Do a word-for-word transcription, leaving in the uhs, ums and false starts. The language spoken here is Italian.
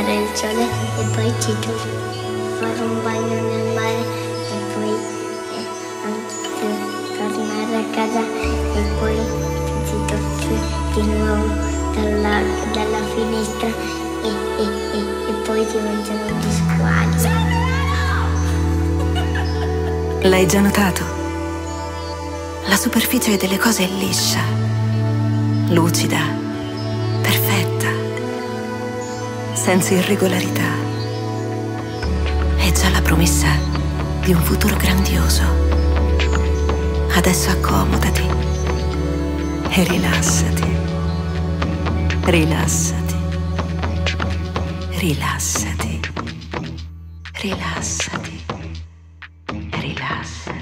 aspettare il sole e poi ci torno fare un bagno nel mare e poi eh, anche tornare a casa e poi si tocca di nuovo dalla, dalla finestra e, e, e, e poi si mangiano gli squali. L'hai già notato? La superficie delle cose è liscia, lucida, perfetta, senza irregolarità. È già la promessa di un futuro grandioso. Adesso accomodati e rilassati, rilassati, rilassati, rilassati, rilassati.